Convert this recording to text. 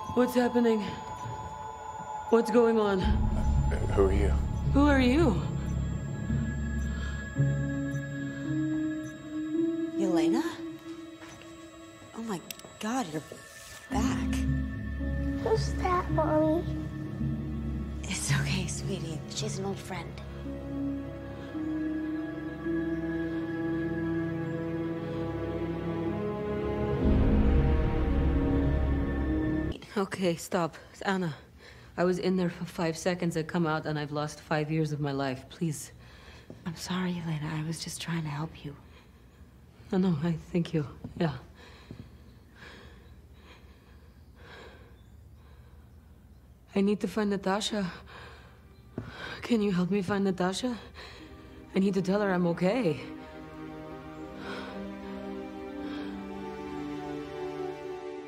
What's happening? What's going on? Who are you? Who are you? Yelena? Oh my God, you're back. Who's that, Mommy? It's okay, sweetie. She's an old friend. Okay, stop. Anna, I was in there for 5 seconds. I come out and I've lost 5 years of my life. Please. I'm sorry, Yelena. I was just trying to help you. No, I thank you. Yeah. I need to find Natasha. Can you help me find Natasha? I need to tell her I'm okay.